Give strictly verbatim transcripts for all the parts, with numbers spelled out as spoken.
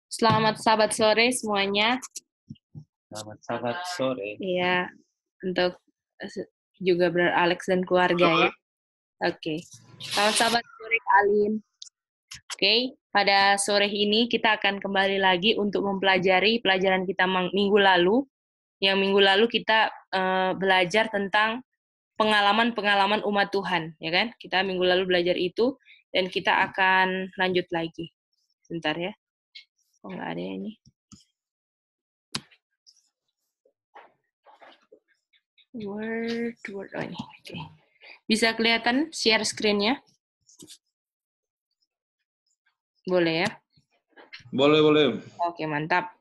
Selamat sahabat sore semuanya. Selamat sahabat sore. Iya, untuk juga Brother Alex dan keluarga ya. Oke. Okay. Selamat sahabat sore Kak Alin. Oke, okay. Pada sore ini kita akan kembali lagi untuk mempelajari pelajaran kita minggu lalu. Yang minggu lalu kita uh, belajar tentang pengalaman-pengalaman umat Tuhan, ya kan? Kita minggu lalu belajar itu dan kita akan lanjut lagi. Bentar ya. Oh, nggak ada ini. Word, word, oh ini, oke. Okay. Bisa kelihatan share screen-nya? Boleh ya? Boleh, boleh. Oke, mantap.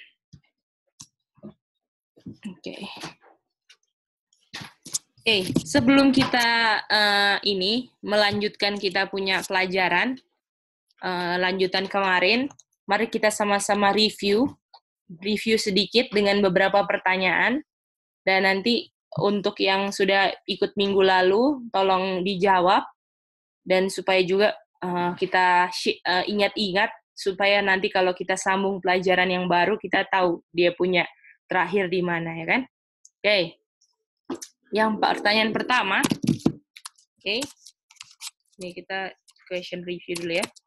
Oke. Okay. Oke, okay, sebelum kita uh, ini melanjutkan kita punya pelajaran, uh, lanjutan kemarin, mari kita sama-sama review, review sedikit dengan beberapa pertanyaan, dan nanti untuk yang sudah ikut minggu lalu, tolong dijawab, dan supaya juga uh, kita uh, ingat-ingat, supaya nanti kalau kita sambung pelajaran yang baru, kita tahu dia punya terakhir di mana, ya kan? Oke. Okay. Yang pertanyaan pertama, oke. Okay. Ini kita question review dulu ya.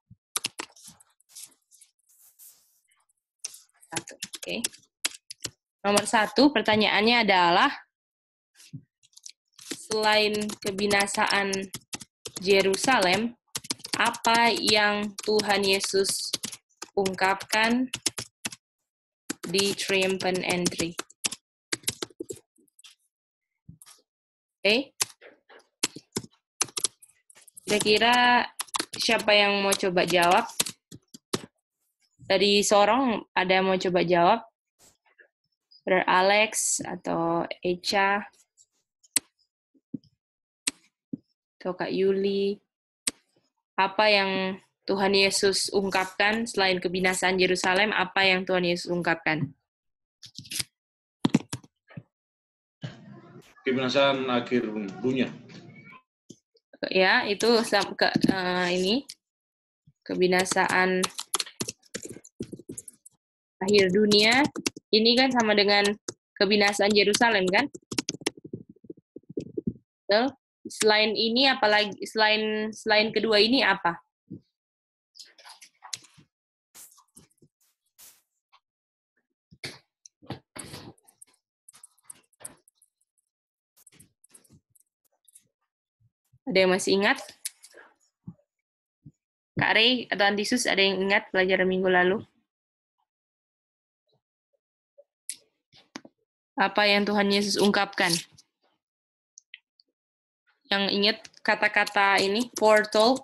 Satu, oke. Okay. Nomor satu, pertanyaannya adalah, selain kebinasaan Yerusalem, apa yang Tuhan Yesus ungkapkan di triumphant entry? Oke. Okay. Kira-kira siapa yang mau coba jawab? Dari Sorong ada yang mau coba jawab? Brother Alex atau Echa? Atau Kak Yuli? Apa yang Tuhan Yesus ungkapkan selain kebinasaan Yerusalem? Apa yang Tuhan Yesus ungkapkan? Kebinasaan akhir dunia. Ya, itu ke uh, ini kebinasaan akhir dunia. Ini kan sama dengan kebinasaan Yerusalem kan? Betul? Selain ini apalagi selain selain kedua ini apa? Ada yang masih ingat? Kak Rey atau Antisus ada yang ingat pelajaran minggu lalu? Apa yang Tuhan Yesus ungkapkan? Yang ingat kata-kata ini, foretold?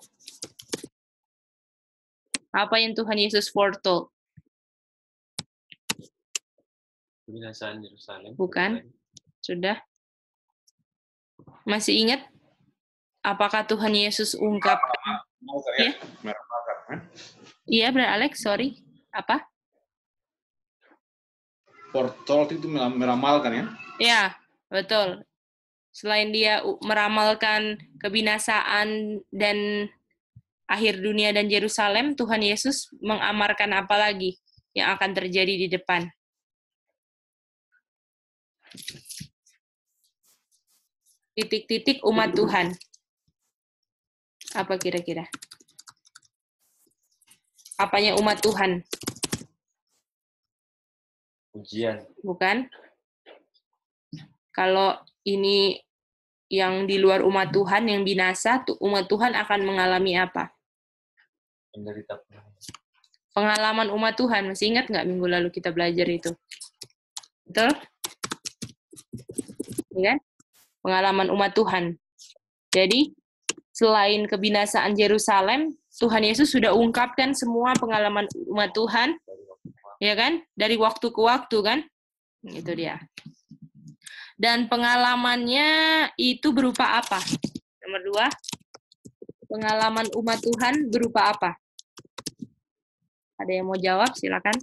Apa yang Tuhan Yesus foretold? Kebinasaan Yerusalem. Bukan? Sudah? Masih ingat? Apakah Tuhan Yesus ungkapkan? Ya? Iya, Brother Alex, sorry. Apa? Foretold itu meramalkan ya? Ya, betul. Selain dia meramalkan kebinasaan dan akhir dunia dan Yerusalem, Tuhan Yesus mengamarkan apa lagi yang akan terjadi di depan? Titik-titik umat Tuhan. Apa kira-kira? Apanya umat Tuhan? Ujian. Bukan? Kalau ini yang di luar umat Tuhan, yang binasa, umat Tuhan akan mengalami apa? Menderita. Pengalaman umat Tuhan. Masih ingat nggak minggu lalu kita belajar itu? Betul? Ya kan? Pengalaman umat Tuhan. Jadi, selain kebinasaan Yerusalem, Tuhan Yesus sudah ungkapkan semua pengalaman umat Tuhan, ya kan? Dari waktu ke waktu, kan? Itu dia. Dan pengalamannya itu berupa apa? Nomor dua, pengalaman umat Tuhan berupa apa? Ada yang mau jawab? Silakan.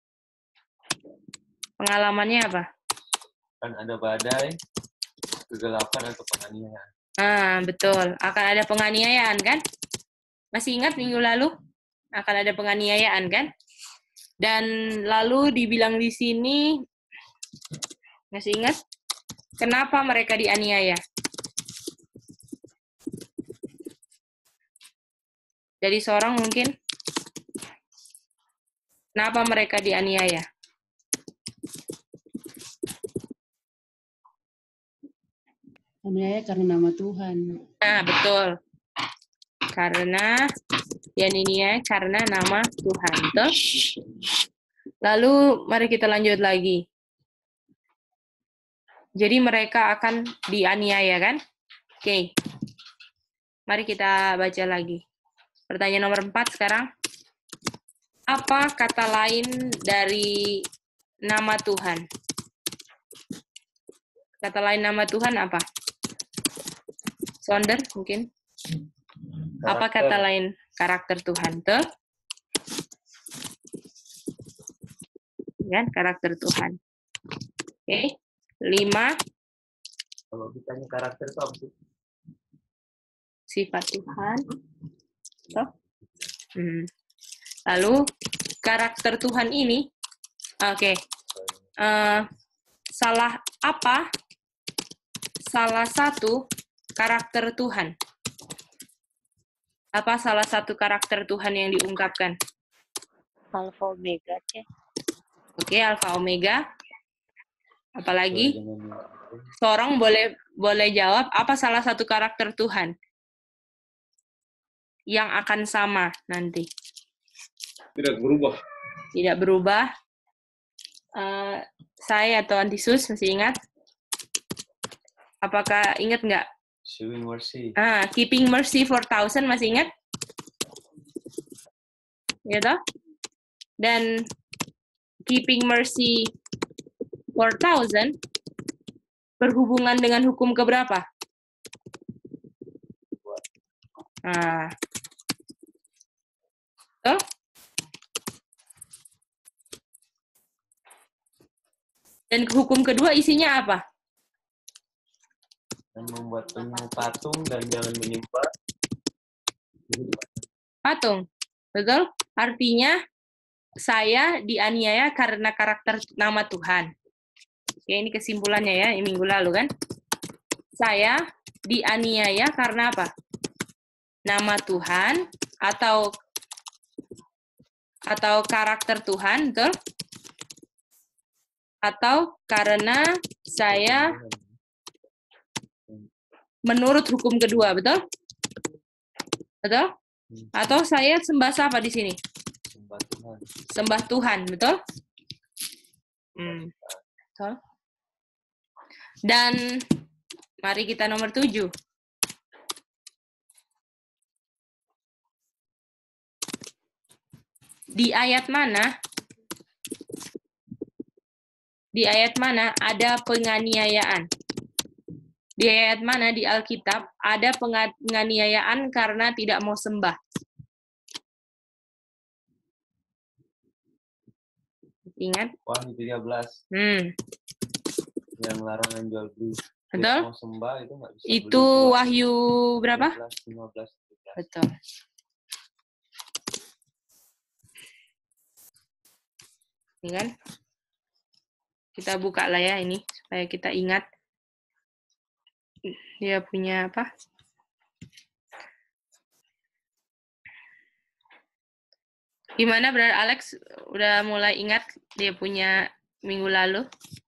Pengalamannya apa? Kan ada badai, kegelapan atau penganiayaan. Ah, betul. Akan ada penganiayaan, kan? Masih ingat minggu lalu? Akan ada penganiayaan, kan? Dan lalu dibilang di sini, masih ingat? Kenapa mereka dianiaya? Jadi seorang mungkin, kenapa mereka dianiaya? Aniaya karena nama Tuhan. Nah, betul. Karena dianiaya karena nama Tuhan. Betul? Lalu mari kita lanjut lagi. Jadi mereka akan dianiaya kan? Oke. Mari kita baca lagi. Pertanyaan nomor empat sekarang. Apa kata lain dari nama Tuhan? Kata lain nama Tuhan apa? Sonder mungkin? Karakter. Apa kata lain karakter Tuhan? Tuh? Kan? Karakter Tuhan. Oke. Lima. Kalau ditanya karakter itu apa sih? Sifat Tuhan. Tuh? Hmm. Lalu karakter Tuhan ini, oke, okay. uh, salah apa? Salah satu karakter Tuhan. Apa salah satu karakter Tuhan yang diungkapkan? Alfa Omega, Oke, okay, Alfa Omega. Apalagi? Seorang boleh boleh jawab apa salah satu karakter Tuhan yang akan sama nanti? Tidak berubah. Tidak berubah. Uh, saya atau Antisus masih ingat? Apakah ingat nggak? Showing mercy. Ah, keeping mercy for thousand masih ingat? Ya toh? Dan keeping mercy for thousand berhubungan dengan hukum keberapa? Ah. Toh? Dan hukum kedua isinya apa? Dan membuat patung dan jangan menyembah patung. Betul? Artinya saya dianiaya karena karakter nama Tuhan. Oke, ini kesimpulannya ya, ini minggu lalu kan. Saya dianiaya karena apa? Nama Tuhan atau atau karakter Tuhan, betul? Atau karena saya menurut hukum kedua, betul? Betul? Atau saya sembah siapa di sini? sembah Tuhan. Sembah Tuhan, betul? Hmm. Betul. Dan mari kita nomor tujuh. Di ayat mana? Di ayat mana ada penganiayaan? Di ayat mana di Alkitab ada penganiayaan karena tidak mau sembah? Ingat? Wahyu tiga belas. Hmm. Yang larangan jual beli. Betul? Mau sembah itu nggak bisa. Itu beli. Wahyu berapa? lima belas, lima belas, lima belas. Betul. Ini kan? Kita buka lah ya ini supaya kita ingat. Dia punya apa? Gimana, Brother Alex? Udah mulai ingat dia punya minggu lalu?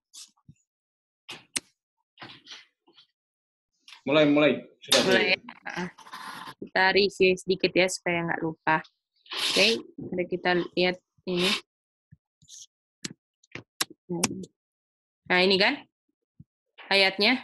Mulai, mulai. Sudah mulai. Ya. Kita review sedikit ya supaya nggak lupa. Oke, okay, mari kita lihat ini. Nah, ini kan ayatnya.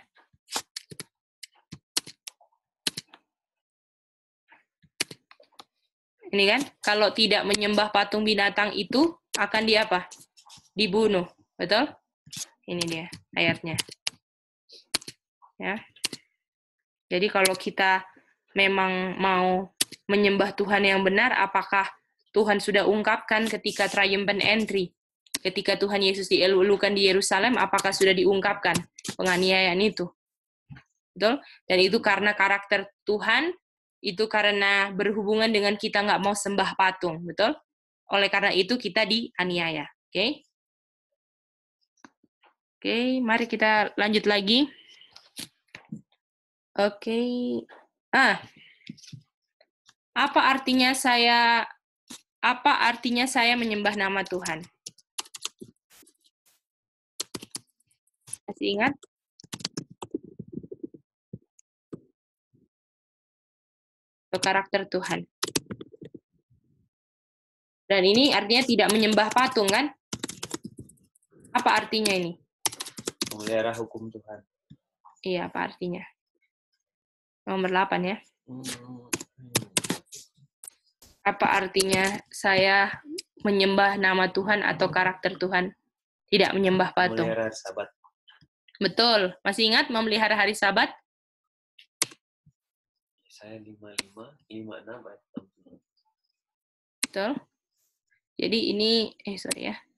Ini kan, kalau tidak menyembah patung binatang itu akan di apa? Dibunuh, betul? Ini dia ayatnya. Ya. Jadi kalau kita memang mau menyembah Tuhan yang benar, apakah Tuhan sudah ungkapkan ketika triumphant entry, ketika Tuhan Yesus dielulukan di Yerusalem, apakah sudah diungkapkan penganiayaan itu? Betul? Dan itu karena karakter Tuhan, itu karena berhubungan dengan kita nggak mau sembah patung, betul? oleh karena itu kita dianiaya. Oke? Okay? Oke, okay, mari kita lanjut lagi. Oke. Okay. Ah. Apa artinya saya apa artinya saya menyembah nama Tuhan? Masih ingat? Atau karakter Tuhan. Dan ini artinya tidak menyembah patung, kan? Apa artinya ini? Memelihara hukum Tuhan. Iya, apa artinya? Nomor delapan ya. Apa artinya saya menyembah nama Tuhan atau karakter Tuhan? Tidak menyembah patung. Memelihara hari Sabat. Betul. Masih ingat memelihara hari Sabat? Saya lima puluh lima, lima puluh enam ayat enam puluh. Betul. Jadi ini, eh sorry ya.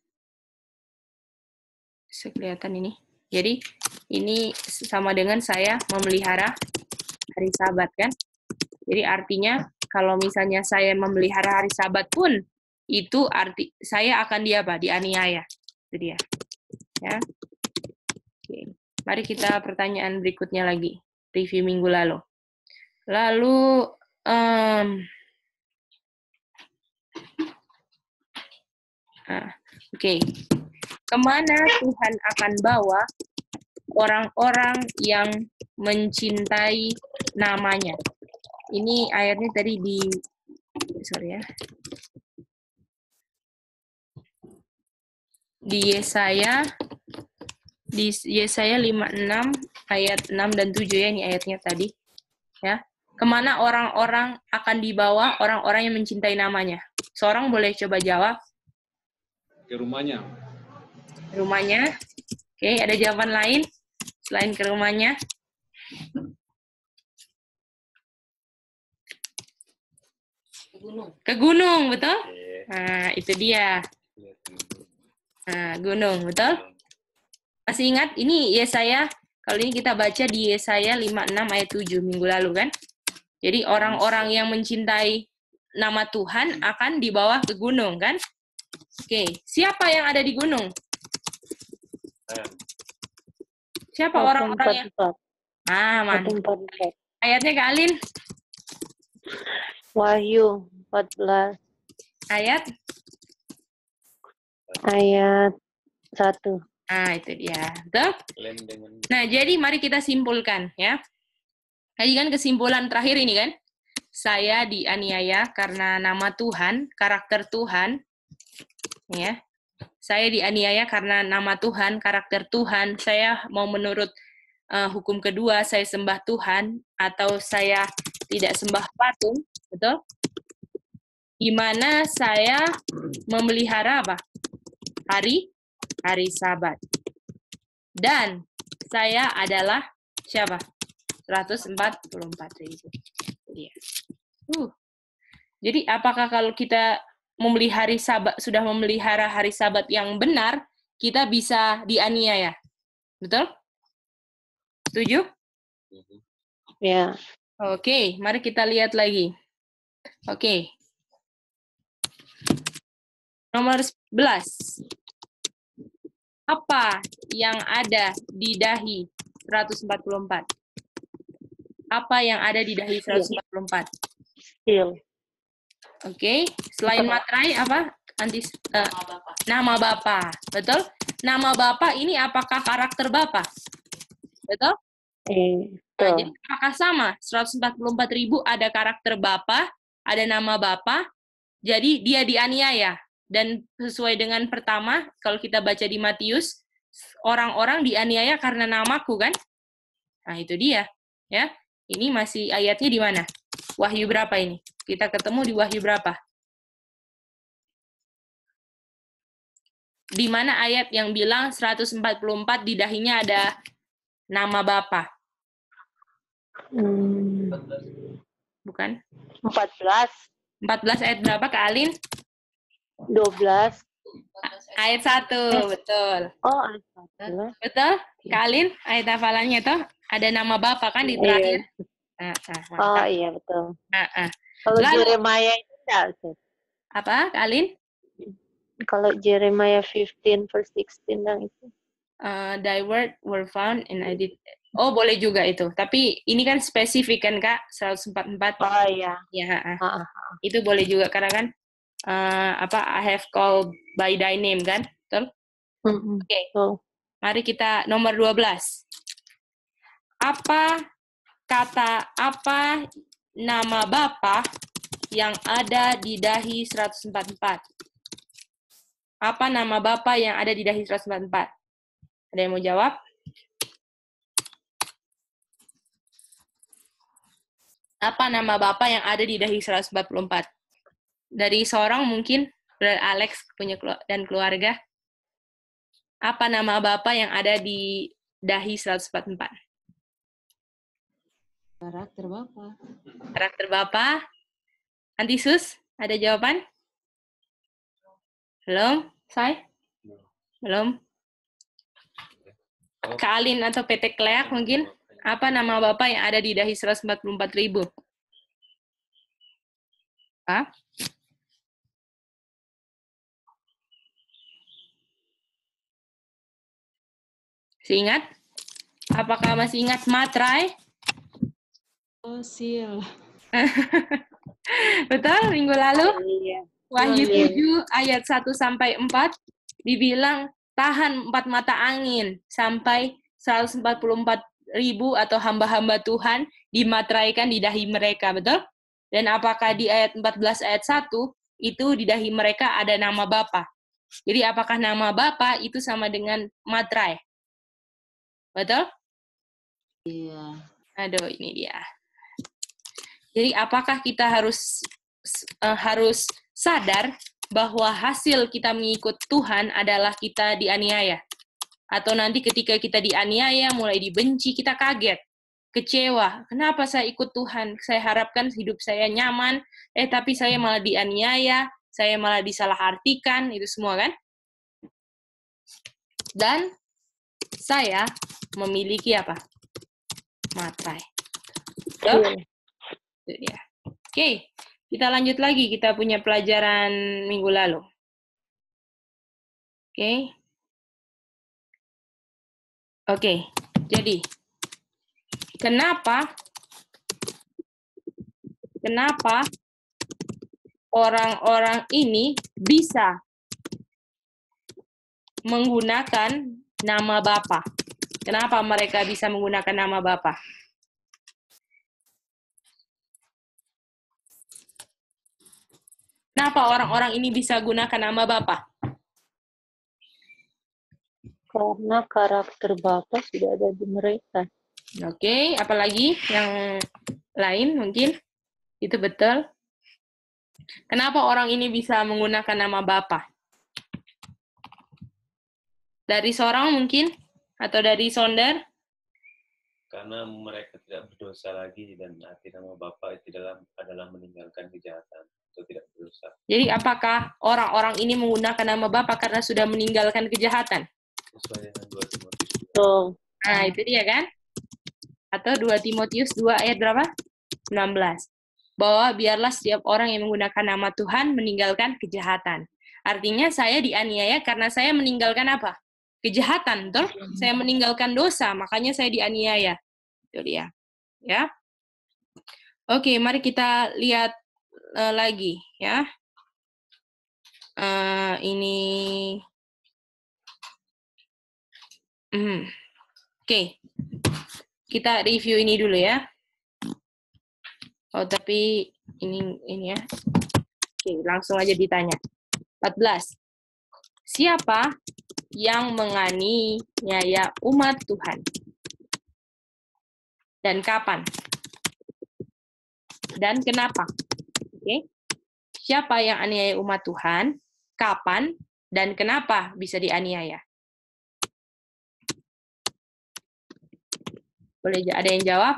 Bisa kelihatan ini. Jadi ini sama dengan saya memelihara hari Sabat, kan? Jadi artinya kalau misalnya saya memelihara hari Sabat pun itu arti saya akan dia apa? Dianiaya. Itu dia. Ya. Oke. Mari kita pertanyaan berikutnya lagi. Review minggu lalu. Lalu um, ah, oke. Okay. Kemana Tuhan akan bawa orang-orang yang mencintai namanya? Ini ayatnya tadi di, sorry ya, di Yesaya, di Yesaya lima puluh enam ayat enam dan tujuh ya, ini ayatnya tadi. Ya, kemana orang-orang akan dibawa orang-orang yang mencintai namanya? Seorang boleh coba jawab. Ke rumahnya. Rumahnya. Oke, ada jawaban lain selain ke rumahnya? Ke gunung. Ke gunung, betul? Nah, itu dia. Nah, gunung, betul? Masih ingat? Ini Yesaya, kalau ini kita baca di Yesaya lima puluh enam ayat tujuh minggu lalu, kan? Jadi orang-orang yang mencintai nama Tuhan akan dibawa ke gunung, kan? Oke, siapa yang ada di gunung? Siapa orang-orang yang... Ah, mantap. Ayatnya Kak Alin. Wahyu empat belas. Ayat? Ayat satu. Nah, itu dia. Betul? Nah, jadi mari kita simpulkan, ya. Tadi kan kesimpulan terakhir ini, kan? Saya dianiaya karena nama Tuhan, karakter Tuhan, ya. Saya dianiaya karena nama Tuhan, karakter Tuhan. Saya mau menurut uh, hukum kedua, saya sembah Tuhan, atau saya tidak sembah patung, betul? Di mana saya memelihara apa? Hari, hari Sabat. Dan saya adalah siapa? seratus empat puluh empat ribu. Iya. Uh. Jadi apakah kalau kita memelihara Sabat, sudah memelihara hari Sabat yang benar, kita bisa dianiaya? Betul? Setuju? Ya. Oke, mari kita lihat lagi. Oke. Nomor sebelas. Apa yang ada di dahi seratus empat puluh empat? Apa yang ada di dahi seratus empat puluh empat? Sil. Oke, okay. Selain materai apa? Anti uh, nama Bapa. Nama Bapa, betul? Nama Bapa ini apakah karakter Bapa? Betul? Eh, nah, jadi apakah sama? seratus empat puluh empat ribu ada karakter Bapa, ada nama Bapa, jadi dia dianiaya. Dan sesuai dengan pertama, kalau kita baca di Matius, orang-orang dianiaya karena namaku, kan? Nah, itu dia, ya. Ini masih ayatnya di mana? Wahyu berapa ini? Kita ketemu di Wahyu berapa? Di mana ayat yang bilang seratus empat puluh empat di dahinya ada nama Bapa? Hmm. Bukan? empat belas. empat belas ayat berapa, Kak Alin? dua belas. Ayat satu, betul. Oh, ayat satu. Betul? Kak Alin, ayat hafalannya tuh ada nama Bapa kan di terakhir? Iya. Nah, nah, Oh, iya, betul. Nah, nah. Kalau Lalu, Jeremia itu enggak, Sis. apa, Kak Alin? Kalau Jeremiah fifteen verse sixteen yang itu. Uh, thy word were found and I did. Oh, boleh juga itu. Tapi ini kan spesifik kan, Kak? seratus empat puluh empat. Oh iya. Ya, uh, Ah, ah. itu boleh juga karena kan uh, apa I have called by thy name kan? Betul? Mm-mm. Oke. Okay. Tuh. Mari kita nomor dua belas. Apa kata apa nama Bapa yang ada di dahi seratus empat puluh empat? Apa nama Bapa yang ada di dahi seratus empat puluh empat? Ada yang mau jawab? Apa nama Bapa yang ada di dahi seratus empat puluh empat? Dari seorang mungkin, Brother Alex punya dan keluarga. Apa nama Bapa yang ada di dahi seratus empat puluh empat? Karakter Bapak. Karakter Bapa. Antisus, ada jawaban? Belum? Say? Belum? Kak Alin atau P T Kleak mungkin? Apa nama Bapak yang ada di dahi seratus empat puluh empat ribu? Hah? Masih ingat? Apakah masih ingat matrai? Oh, sil. Betul, minggu lalu? Iya. Wahyu Iya. tujuh ayat satu sampai empat dibilang tahan empat mata angin sampai seratus empat puluh empat ribu atau hamba-hamba Tuhan dimateraikan di dahi mereka, betul? Dan apakah di ayat empat belas ayat satu itu di dahi mereka ada nama Bapa? Jadi apakah nama Bapa itu sama dengan materai? Betul? Iya. Aduh, ini dia. Jadi apakah kita harus uh, harus sadar bahwa hasil kita mengikut Tuhan adalah kita dianiaya? Atau nanti ketika kita dianiaya, mulai dibenci, kita kaget, kecewa. Kenapa saya ikut Tuhan? Saya harapkan hidup saya nyaman, eh tapi saya malah dianiaya, saya malah disalahartikan, itu semua kan? Dan saya memiliki apa? Materai. So, itu dia. Oke, kita lanjut lagi. Kita punya pelajaran minggu lalu. Oke. Oke, jadi kenapa kenapa orang-orang ini bisa menggunakan nama Bapa? Kenapa mereka bisa menggunakan nama Bapa? Kenapa orang-orang ini bisa gunakan nama Bapa? Karena karakter Bapak sudah ada di mereka. Oke, apalagi yang lain mungkin? Itu betul. Kenapa orang ini bisa menggunakan nama Bapa? Dari seorang mungkin? Atau dari Sonder? Karena mereka tidak berdosa lagi dan arti nama Bapa itu dalam adalah meninggalkan kejahatan atau tidak berdosa. Jadi apakah orang-orang ini menggunakan nama Bapa karena sudah meninggalkan kejahatan? Sesuai dengan dua Timotius. Tuh. Nah, itu dia kan? Atau dua Timotius dua ayat berapa? enam belas. Bahwa biarlah setiap orang yang menggunakan nama Tuhan meninggalkan kejahatan. Artinya saya dianiaya karena saya meninggalkan apa? Kejahatan, betul? Saya meninggalkan dosa, makanya saya dianiaya. Itu dia. Ya. Oke, mari kita lihat uh, lagi ya. Uh, ini hmm. Oke. Okay. Kita review ini dulu ya. Oh, tapi ini ini ya. Oke, langsung aja ditanya. empat belas. Siapa yang menganiaya umat Tuhan? Dan kapan? Dan kenapa? Oke. Siapa yang aniaya umat Tuhan? Kapan? Dan kenapa bisa dianiaya? Boleh ada yang jawab?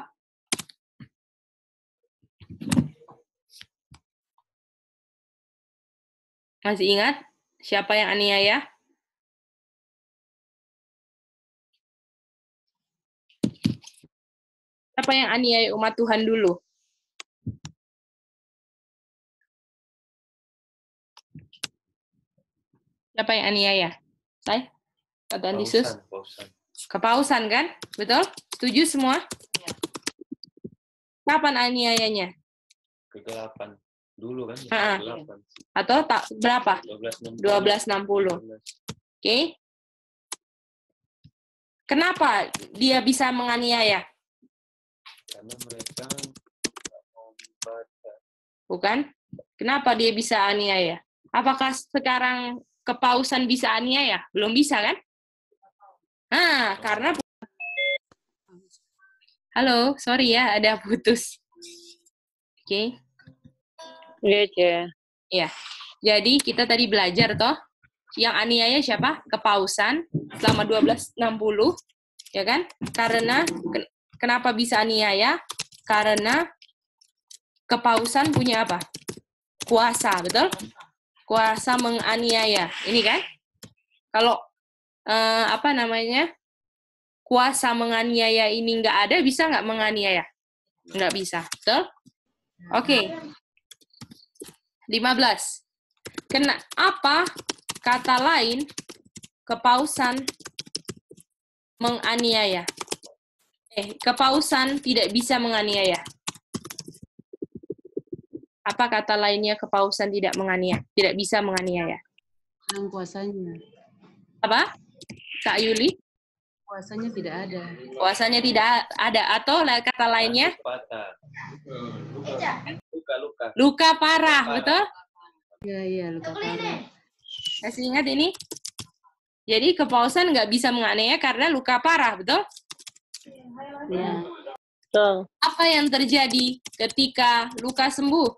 Masih ingat siapa yang aniaya? Siapa yang aniaya umat Tuhan dulu? Siapa yang aniaya? Saya? Kata Andisus? Pausan, pausan. Kepausan kan? Betul? Setuju semua? Kapan aniayanya? Kegelapan. Dulu kan? Ah, ah. Kegelapan. Atau tak berapa? dua belas enam puluh. Oke. Okay. Kenapa dia bisa menganiaya? Karena mereka tidak mau membaca. Bukan? Kenapa dia bisa aniaya? Apakah sekarang kepausan bisa aniaya? Belum bisa kan? Nah, karena... Halo, sorry ya, ada putus. Oke. Okay. Iya, Cie. Iya. Jadi kita tadi belajar toh, yang aniaya siapa? Kepausan selama dua belas enam puluh, ya kan? Karena ken kenapa bisa aniaya? Karena kepausan punya apa? Kuasa, betul? Kuasa menganiaya. Ini kan? Kalau eh, apa namanya? Kuasa menganiaya ini nggak ada, bisa nggak menganiaya? Nggak bisa, betul? Oke. Okay. lima belas. Kena apa kata lain kepausan menganiaya? Eh, kepausan tidak bisa menganiaya. Apa kata lainnya kepausan tidak menganiaya? Tidak bisa menganiaya. Yang kuasanya. Apa? Kak Yuli? Kuasanya tidak ada. Kuasanya tidak ada. Atau kata lainnya? Patah. Luka, luka. Luka parah, Luka betul? Iya, iya, luka parah. Masih ingat ini? Jadi kepausan nggak bisa menganiaya karena luka parah, betul? Iya. Betul. Apa yang terjadi ketika luka sembuh?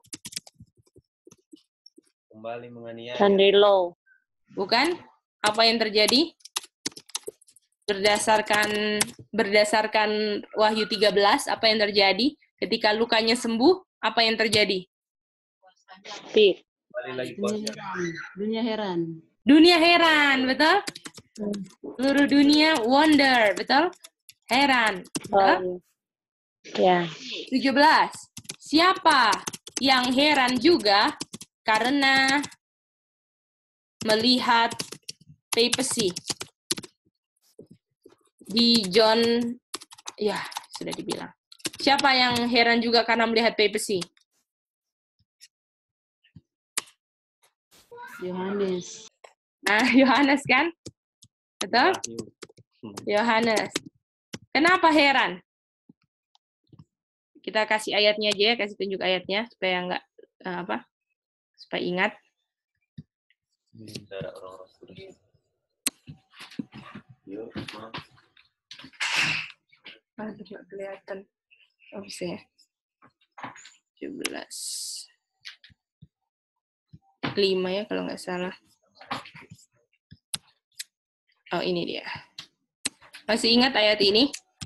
Kembali menganiaya. Sandilo. Bukan? Apa yang terjadi? Berdasarkan berdasarkan Wahyu tiga belas, apa yang terjadi? Ketika lukanya sembuh, apa yang terjadi? Pi. Kembali lagi Dunia kuasa. heran. Dunia heran. Dunia heran, betul? Seluruh dunia wonder, betul? Heran, betul? Oh, ya. tujuh belas. Siapa yang heran juga karena melihat papacy? Di John, ya sudah dibilang. Siapa yang heran juga karena melihat papacy? Yohanes. Nah, Yohanes kan? Betul? Hmm. Yohanes. Kenapa heran? Kita kasih ayatnya aja ya, kasih tunjuk ayatnya supaya enggak uh, apa? Supaya ingat. Darah orang-orang kudus. Yuk, Mas. Aduh, nggak kelihatan. Oh, ya. tujuh belas. lima ya kalau nggak salah. Oh, ini dia. Masih ingat ayat ini?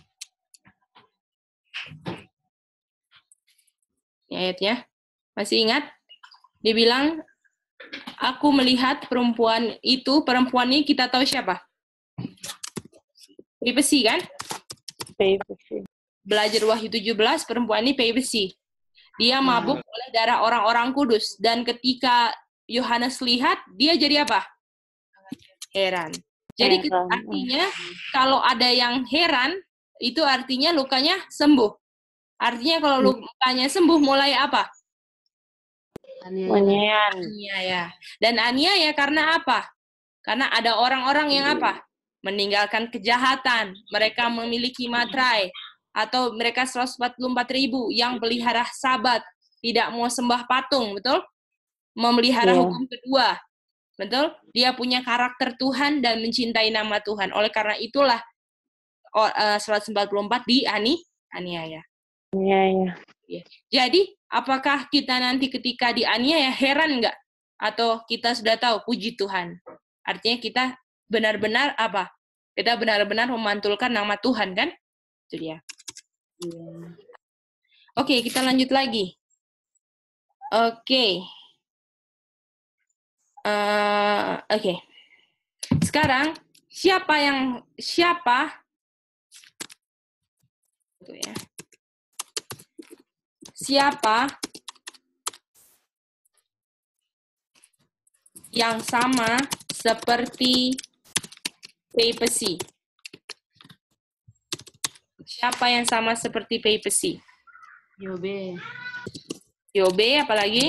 Ini ayatnya. Masih ingat? Dibilang, aku melihat perempuan itu, perempuan ini kita tahu siapa? Papacy kan? Papacy. Belajar Wahyu tujuh belas, perempuan ini papacy. Dia mabuk oleh darah orang-orang kudus. Dan ketika Yohanes lihat, dia jadi apa? Heran. Jadi Heran. artinya, kalau ada yang heran, itu artinya lukanya sembuh. Artinya kalau lukanya sembuh, mulai apa? Aniaya. Aniaya. Dan aniaya karena apa? Karena ada orang-orang yang apa? Meninggalkan kejahatan. Mereka memiliki materai. Atau mereka seratus empat puluh empat ribu yang pelihara sabat. Tidak mau sembah patung, betul? Memelihara Yeah. hukum kedua. Betul? Dia punya karakter Tuhan dan mencintai nama Tuhan. Oleh karena itulah seratus empat puluh empat diani, aniaya. Iya, iya. Jadi, apakah kita nanti ketika dianiaya heran nggak? Atau kita sudah tahu, puji Tuhan. Artinya kita benar-benar apa? Kita benar-benar memantulkan nama Tuhan, kan? Itu dia. Iya. Oke, kita lanjut lagi. Oke. Uh, Oke. Okay. Sekarang, siapa yang, siapa, itu ya. Siapa yang sama seperti papacy? Siapa yang sama seperti papacy? Yobe. Yobe, apalagi?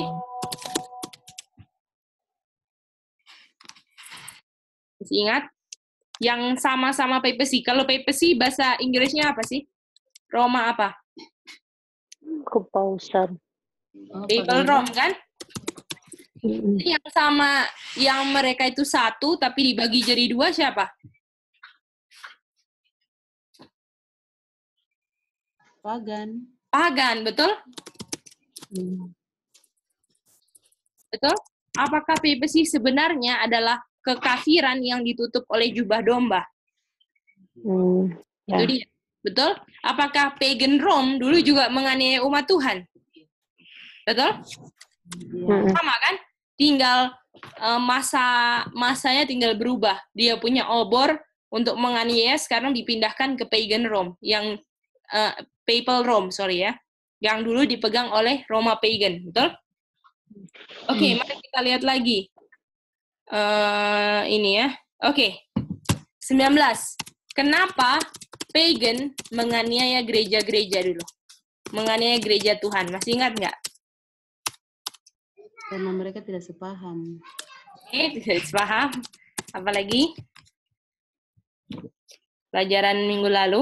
Masih ingat? Yang sama-sama papacy. Kalau papacy bahasa Inggrisnya apa sih? Roma apa? Kepausan. Oh, Papal Pagan Rome kan? Mm-mm. Yang sama, yang mereka itu satu tapi dibagi jadi dua siapa? Pagan. Pagan, betul? Mm. Betul? Apakah papacy sebenarnya adalah kekafiran yang ditutup oleh jubah domba? Mm. Itu Ya. dia. Betul? Apakah pagan Rome dulu juga menganiaya umat Tuhan? Betul? Iya. Mm-mm. Sama kan? Tinggal eh, masa masanya tinggal berubah. Dia punya obor untuk menganiaya sekarang dipindahkan ke pagan Rome yang eh, papal Rome, sorry ya. Yang dulu dipegang oleh Roma pagan, betul? Oke, mari kita lihat lagi. Eh, ini ya. Oke. sembilan belas. Kenapa pagan menganiaya gereja-gereja dulu? Menganiaya gereja Tuhan. Masih ingat nggak? Karena mereka tidak sepaham. Oke, tidak paham. Apalagi? Pelajaran minggu lalu.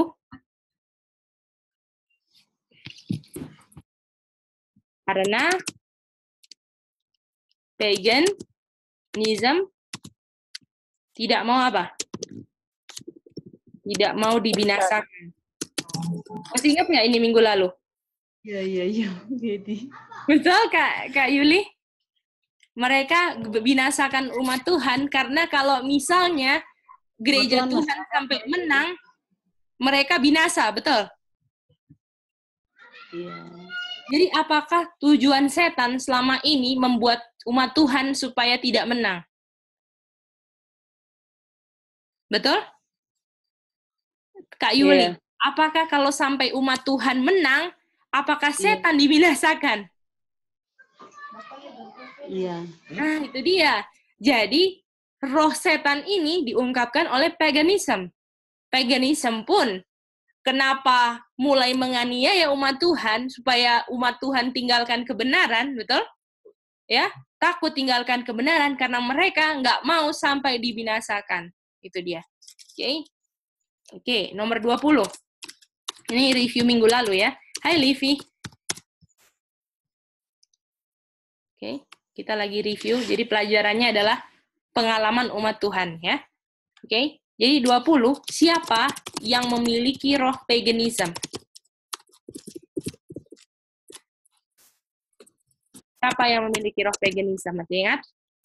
Karena paganism tidak mau apa? Tidak mau dibinasakan. Masih ingat nggak ini minggu lalu? Iya, iya, iya. Jadi. Betul, Kak, Kak Yuli? Mereka binasakan umat Tuhan karena kalau misalnya gereja Umat Tuhan Tuhan sampai menang, mereka binasa, betul? Iya. Jadi apakah tujuan setan selama ini membuat umat Tuhan supaya tidak menang? Betul? Kak Yuli, Iya. apakah kalau sampai umat Tuhan menang, apakah Iya. setan dibinasakan? Iya. Nah, itu dia. Jadi, roh setan ini diungkapkan oleh paganism. Paganism pun kenapa mulai menganiaya umat Tuhan supaya umat Tuhan tinggalkan kebenaran, betul? Ya, takut tinggalkan kebenaran karena mereka nggak mau sampai dibinasakan. Itu dia. Oke. Okay. Oke, okay, nomor dua puluh. Ini review minggu lalu ya. Hai Livi. Oke, okay. Kita lagi review. Jadi pelajarannya adalah pengalaman umat Tuhan ya. Oke. Okay. Jadi dua puluh, siapa yang memiliki roh paganism? Siapa yang memiliki roh paganism? Masih ingat?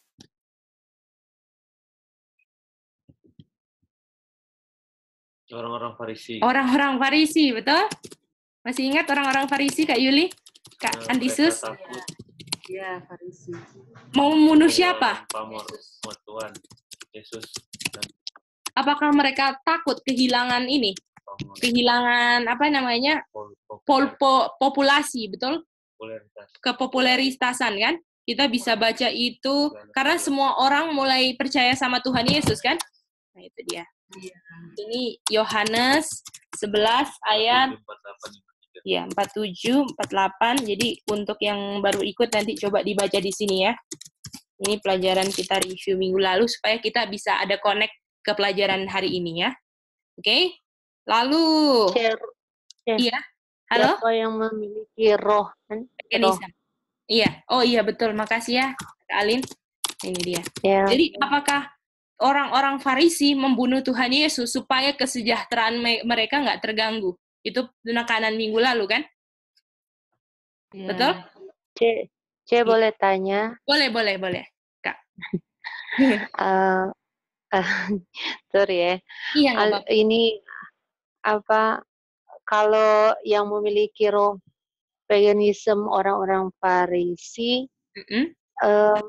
Orang-orang Farisi. Orang-orang Farisi, betul? Masih ingat orang-orang Farisi, Kak Yuli? Kak Nah, Antisus? mereka takut Iya, Farisi. Mau membunuh siapa? pamor umat Tuhan, Yesus dan Apakah mereka takut kehilangan ini? pamor Kehilangan apa namanya? pol- Pol, populer- po, populasi, betul? popularitas. Kepopuleritasan kan? Kita bisa baca itu karena semua orang mulai percaya sama Tuhan Yesus kan? Nah, itu dia. Iya. Ini Yohanes sebelas ayat empat puluh delapan, lima puluh tiga. ya empat puluh tujuh, empat puluh delapan. Jadi untuk yang baru ikut nanti coba dibaca di sini ya. Ini pelajaran kita review minggu lalu supaya kita bisa ada connect ke pelajaran hari ini ya. Oke? Okay? Lalu Share. iya. Halo? Siapa yang memiliki roh? kan? Roh. Kenisa. Iya. Oh iya betul. Makasih ya, Kak Alin. Ini dia. Ya. Jadi apakah orang-orang Farisi membunuh Tuhan Yesus supaya kesejahteraan me- mereka nggak terganggu? Itu penekanan minggu lalu kan? Iya. Betul? C, C boleh tanya? Boleh, boleh, boleh. Kak. Eh, sorry ya. Iya, nggak Al- apa-apa. ini apa? Kalau yang memiliki roh paganism orang-orang Farisi, Mm-mm. em,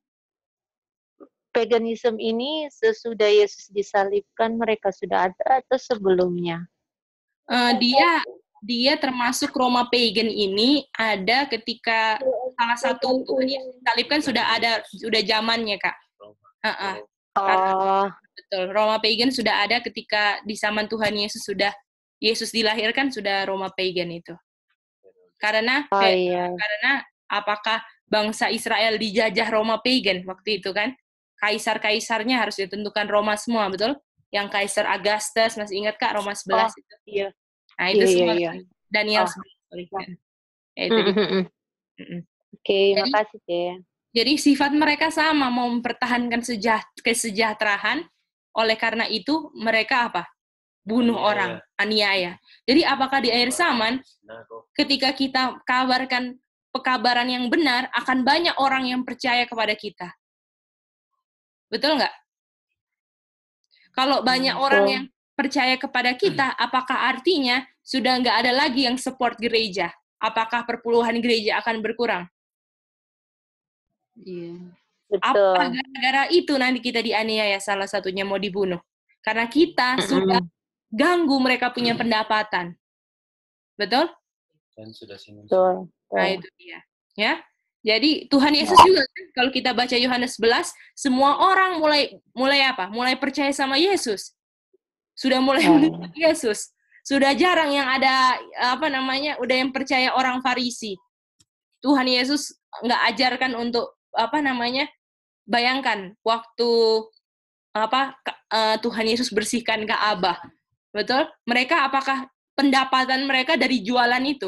paganism ini sesudah Yesus disalibkan mereka sudah ada atau sebelumnya? Eh, dia dia termasuk Roma pagan ini ada ketika salah satu Tuhan Yesus disalibkan sudah ada sudah zamannya Kak. Roma. Uh-uh. Oh, Karena betul. Roma pagan sudah ada ketika di zaman Tuhan Yesus sudah Yesus dilahirkan, sudah Roma pagan itu. Karena Oh kayak- iya. karena apakah bangsa Israel dijajah Roma pagan waktu itu kan? Kaisar-kaisarnya harus ditentukan Roma semua, betul? Yang Kaisar Augustus, masih ingat Kak Roma sebelas Oh, itu? iya. Nah, itu Iya, iya, semua iya. Daniel Oh. sebelas, sorry. kan. Ya, itu Mm, dia. mm, mm. Mm-mm. Oke, Jadi- makasih ya. Jadi sifat mereka sama, mau mempertahankan sejaht- kesejahteraan. Oleh karena itu, mereka apa? Bunuh Aniaya. orang, aniaya. Jadi apakah di akhir zaman, Nah, kok ketika kita kabarkan pekabaran yang benar, akan banyak orang yang percaya kepada kita. Betul nggak? Kalau banyak Hmm, orang betul. yang percaya kepada kita, apakah artinya sudah nggak ada lagi yang support gereja? Apakah perpuluhan gereja akan berkurang? Iya. Apakah Betul. gara-gara itu nanti kita dianiaya, salah satunya mau dibunuh? Karena kita Mm-mm. sudah ganggu mereka punya pendapatan. Betul? dan sudah singgung. Betul. Nah, Betul. itu dia. Ya. Jadi Tuhan Yesus juga kan, kalau kita baca Yohanes sebelas, semua orang mulai mulai apa? Mulai percaya sama Yesus. Sudah mulai Oh. mengenal Yesus. Sudah jarang yang ada apa namanya, udah yang percaya orang Farisi. Tuhan Yesus nggak ajarkan untuk apa namanya? Bayangkan waktu apa ka- eh, Tuhan Yesus bersihkan Ka'bah. Betul? Mereka apakah pendapatan mereka dari jualan itu?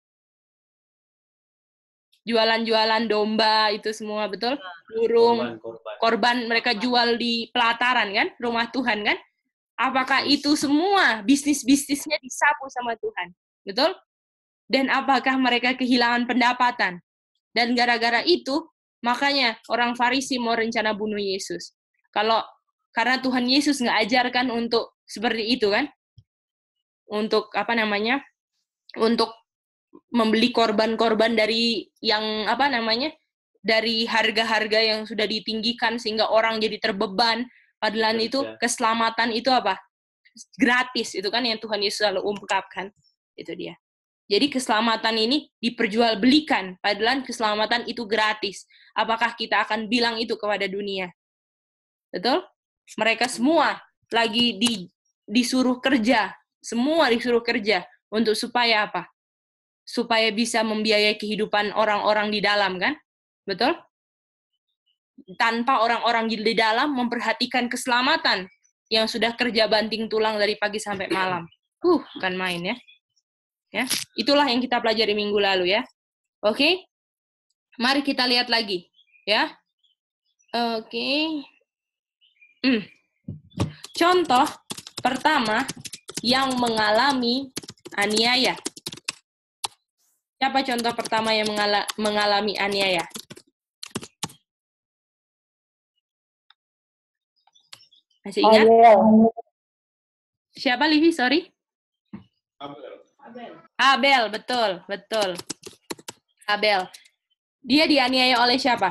Jualan-jualan domba itu semua, betul? Burung, Korban, korban. korban mereka jual di pelataran kan, rumah Tuhan kan? Apakah itu semua bisnis-bisnisnya disapu sama Tuhan? Betul? Dan apakah mereka kehilangan pendapatan? Dan gara-gara itu, makanya orang Farisi mau rencana bunuh Yesus. Kalau karena Tuhan Yesus nggak ajarkan untuk seperti itu kan? Untuk apa namanya? Untuk membeli korban-korban dari yang apa namanya? Dari harga-harga yang sudah ditinggikan sehingga orang jadi terbeban. Padahal itu keselamatan itu apa? Gratis, itu kan yang Tuhan Yesus selalu ungkapkan. Itu dia. Jadi keselamatan ini diperjualbelikan, padahal keselamatan itu gratis. Apakah kita akan bilang itu kepada dunia? Betul? Mereka semua lagi di, disuruh kerja, semua disuruh kerja untuk supaya apa? Supaya bisa membiayai kehidupan orang-orang di dalam, kan? Betul? Tanpa orang-orang di dalam memperhatikan keselamatan yang sudah kerja banting tulang dari pagi sampai malam. Uh, kan main ya. Ya, itulah yang kita pelajari minggu lalu ya. Oke, mari kita lihat lagi ya. Oke, hmm. Contoh pertama yang mengalami aniaya. Siapa contoh pertama yang mengala- mengalami aniaya? Masih ingat? Siapa, Livi? Sorry. Abel. Abel, betul, betul. Abel. Dia dianiaya oleh siapa?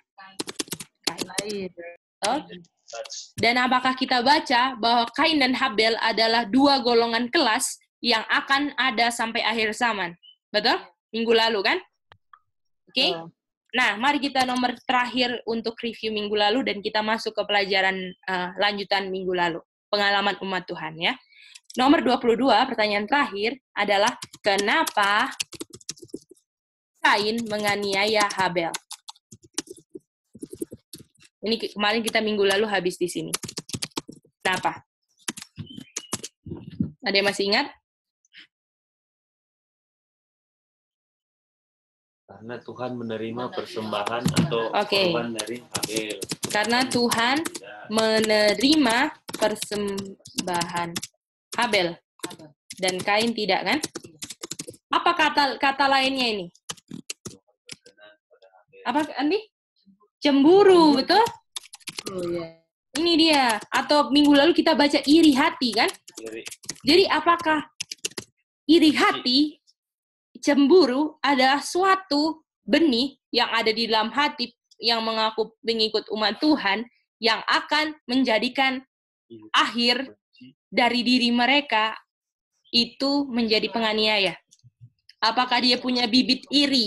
Lain. Betul. Dan apakah kita baca bahwa Kain dan Habel adalah dua golongan kelas yang akan ada sampai akhir zaman? Betul? Minggu lalu kan? Oke? Okay? Nah, mari kita nomor terakhir untuk review minggu lalu dan kita masuk ke pelajaran uh, lanjutan minggu lalu. Pengalaman umat Tuhan ya. Nomor dua puluh dua, pertanyaan terakhir adalah kenapa Kain menganiaya Habel? Ini kemarin kita minggu lalu habis di sini. Kenapa? Ada yang masih ingat? Karena Tuhan menerima persembahan atau Oke. korban dari Habel. Karena Tuhan menerima persembahan Habel dan Kain tidak kan? Apa kata kata lainnya ini? Apa Andi? Cemburu, betul? Oh ya. Ini dia. Atau minggu lalu kita baca iri hati kan? Iri. Jadi apakah iri hati, cemburu adalah suatu benih yang ada di dalam hati yang mengaku pengikut umat Tuhan yang akan menjadikan akhir dari diri mereka itu menjadi penganiaya? Apakah dia punya bibit iri?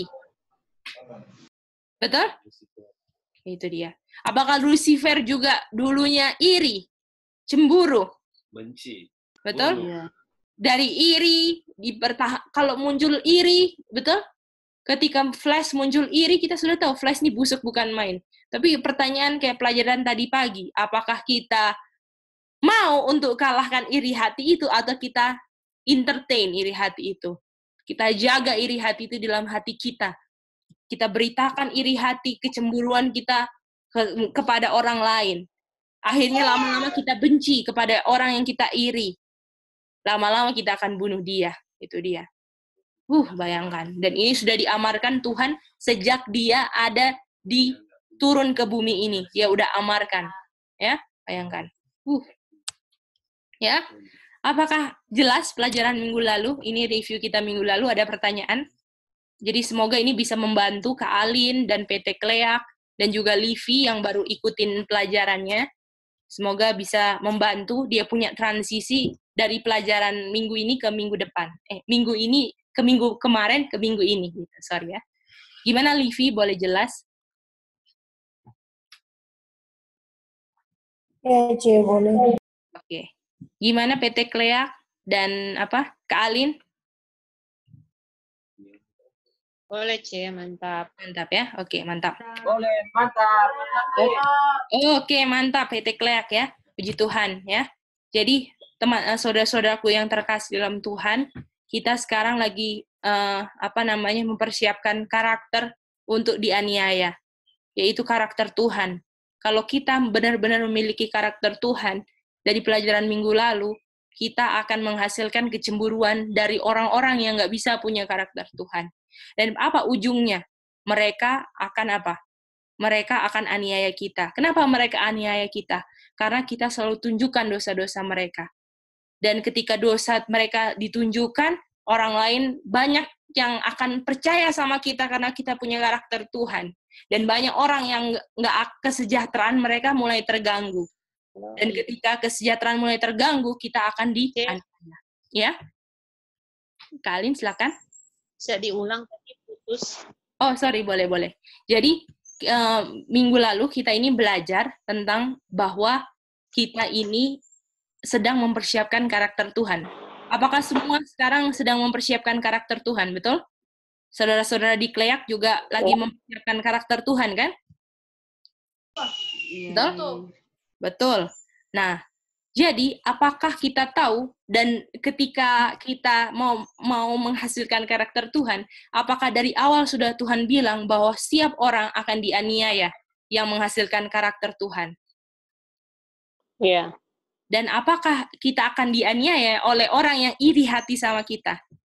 Betul? Itu dia. Apakah Lucifer juga dulunya iri? cemburu. benci, Betul? bunuh. Iya. Dari iri, dipertah kalau muncul iri, betul? Ketika Flash muncul iri, kita sudah tahu Flash ini busuk bukan main. Tapi pertanyaan kayak pelajaran tadi pagi, apakah kita mau untuk kalahkan iri hati itu atau kita entertain iri hati itu? Kita jaga iri hati itu di dalam hati kita. Kita beritakan iri hati, kecemburuan kita ke, kepada orang lain. Akhirnya lama-lama kita benci kepada orang yang kita iri. Lama-lama kita akan bunuh dia. Itu dia. Uh, bayangkan. Dan ini sudah diamarkan Tuhan sejak dia ada di turun ke bumi ini. Dia udah amarkan. Ya, bayangkan. Uh. Ya. Apakah jelas pelajaran minggu lalu? Ini review kita minggu lalu, ada pertanyaan. Jadi semoga ini bisa membantu Kak Alin dan P T Kleak dan juga Livi yang baru ikutin pelajarannya. Semoga bisa membantu dia punya transisi dari pelajaran minggu ini ke minggu depan. Eh, minggu ini ke minggu kemarin ke minggu ini. Sorry ya. Gimana Livi, boleh jelas? Ya, Cie, boleh. Oke. Gimana P T Kleak dan apa Kak Alin? Boleh, Cie, mantap. Mantap ya. Oke, mantap. Boleh, mantap. Oke, mantap P T Kleak ya. Puji Tuhan ya. Jadi, teman uh, saudara-saudaraku yang terkasih dalam Tuhan, kita sekarang lagi uh, apa namanya mempersiapkan karakter untuk dianiaya, yaitu karakter Tuhan. Kalau kita benar-benar memiliki karakter Tuhan dari pelajaran minggu lalu, kita akan menghasilkan kecemburuan dari orang-orang yang nggak bisa punya karakter Tuhan. Dan apa ujungnya? Mereka akan apa? Mereka akan aniaya kita. Kenapa mereka aniaya kita? Karena kita selalu tunjukkan dosa-dosa mereka. Dan ketika dosa mereka ditunjukkan, orang lain banyak yang akan percaya sama kita karena kita punya karakter Tuhan. Dan banyak orang yang nggak kesejahteraan mereka mulai terganggu. Dan ketika kesejahteraan mulai terganggu, kita akan dianiaya. Ya? Kak Alin, silakan. Bisa diulang tadi putus. Oh, sorry, boleh-boleh. Jadi, uh, minggu lalu kita ini belajar tentang bahwa kita ini sedang mempersiapkan karakter Tuhan. Apakah semua sekarang sedang mempersiapkan karakter Tuhan, betul? Saudara-saudara di Kleak juga lagi mempersiapkan karakter Tuhan, kan? Iya. Betul? Betul. Nah, jadi apakah kita tahu dan ketika kita mau mau menghasilkan karakter Tuhan, apakah dari awal sudah Tuhan bilang bahwa setiap orang akan dianiaya yang menghasilkan karakter Tuhan? Iya. Dan apakah kita akan dianiaya oleh orang yang iri hati sama kita?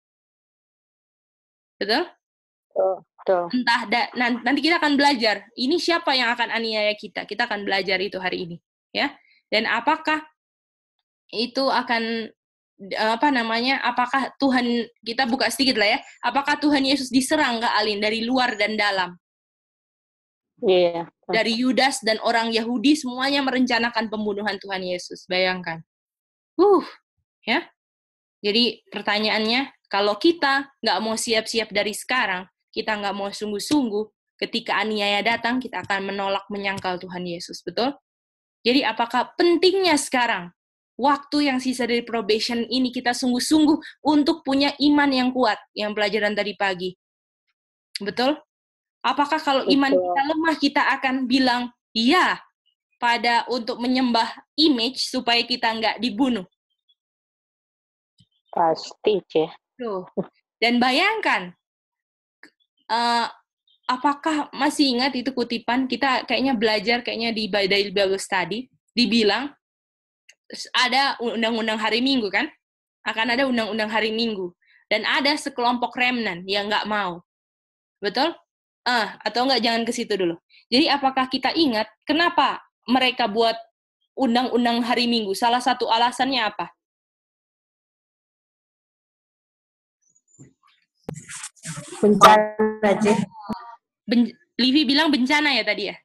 Betul? Betul. Entah da, nanti kita akan belajar. Ini siapa yang akan aniaya kita? Kita akan belajar itu hari ini, ya. Dan apakah itu akan apa namanya? Apakah Tuhan, kita buka sedikit lah ya. Apakah Tuhan Yesus diserang Kak Alin dari luar dan dalam? Iya. Dari Yudas dan orang Yahudi semuanya merencanakan pembunuhan Tuhan Yesus. Bayangkan. Uh, ya. Jadi pertanyaannya, kalau kita nggak mau siap-siap dari sekarang, kita nggak mau sungguh-sungguh, ketika aniaya datang, kita akan menolak menyangkal Tuhan Yesus. Betul? Jadi apakah pentingnya sekarang, waktu yang sisa dari probation ini, kita sungguh-sungguh untuk punya iman yang kuat, yang pelajaran tadi pagi. Betul? Apakah kalau iman Betul. kita lemah, kita akan bilang, iya, pada untuk menyembah image supaya kita nggak dibunuh? Pasti, Cie. Tuh. Dan bayangkan, uh, apakah masih ingat itu kutipan, kita kayaknya belajar, kayaknya di dari Bible Study, dibilang, ada undang-undang hari Minggu, kan? Akan ada undang-undang hari Minggu. Dan ada sekelompok remnant yang nggak mau. Betul? Ah, atau enggak, jangan ke situ dulu. Jadi apakah kita ingat kenapa mereka buat undang-undang hari Minggu? Salah satu alasannya apa? Bencana, Cik. Ben- Livi bilang bencana ya tadi ya?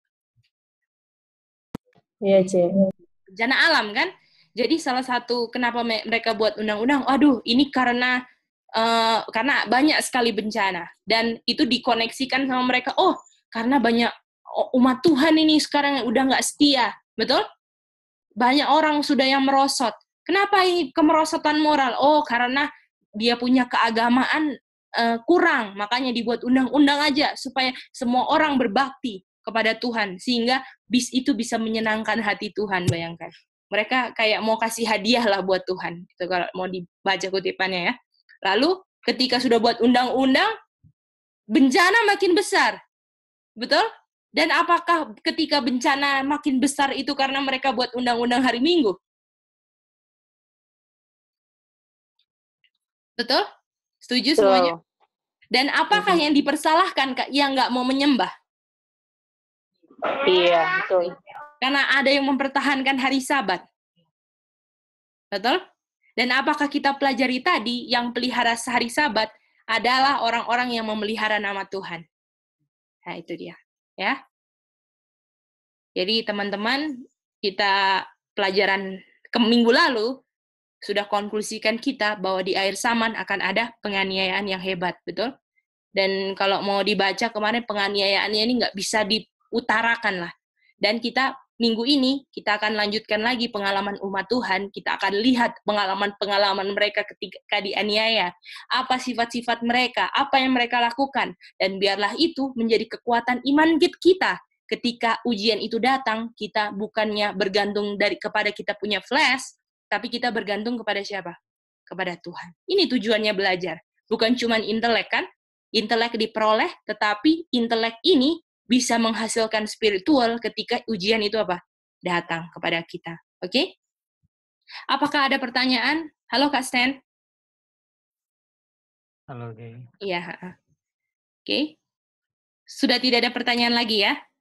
Iya, Cik. Bencana alam kan? Jadi salah satu kenapa me- mereka buat undang-undang, aduh ini karena Uh, karena banyak sekali bencana, dan itu dikoneksikan sama mereka, oh karena banyak umat Tuhan ini sekarang udah nggak setia, betul? banyak orang sudah yang merosot. Kenapa ini kemerosotan moral? Oh, karena dia punya keagamaan uh, kurang, makanya dibuat undang-undang aja supaya semua orang berbakti kepada Tuhan, sehingga bis itu bisa menyenangkan hati Tuhan, bayangkan. Mereka kayak mau kasih hadiah lah buat Tuhan, itu kalau mau dibaca kutipannya ya. Lalu ketika sudah buat undang-undang, bencana makin besar, betul? Dan apakah ketika bencana makin besar itu karena mereka buat undang-undang hari Minggu? Betul? Setuju semuanya? Dan apakah yang dipersalahkan yang nggak mau menyembah? Iya, betul. Karena ada yang mempertahankan hari Sabat. Betul? Dan apakah kita pelajari tadi yang pelihara hari Sabat adalah orang-orang yang memelihara nama Tuhan? Nah, itu dia. Ya. Jadi teman-teman, kita pelajaran ke minggu lalu sudah konklusikan kita bahwa di akhir zaman akan ada penganiayaan yang hebat, betul? Dan kalau mau dibaca kemarin penganiayaannya ini nggak bisa diutarakan lah. Dan kita minggu ini kita akan lanjutkan lagi pengalaman umat Tuhan, kita akan lihat pengalaman-pengalaman mereka ketika dianiaya, apa sifat-sifat mereka, apa yang mereka lakukan, dan biarlah itu menjadi kekuatan iman kita. Ketika ujian itu datang, kita bukannya bergantung dari kepada kita punya flash, tapi kita bergantung kepada siapa? Kepada Tuhan. Ini tujuannya belajar. Bukan cuma intelek kan? Intelek diperoleh, tetapi intelek ini bisa menghasilkan spiritual ketika ujian itu apa? Datang kepada kita. Oke? Okay? Apakah ada pertanyaan? Halo Kak Stan. Halo, Kay. Iya. Oke. Okay. Sudah tidak ada pertanyaan lagi ya?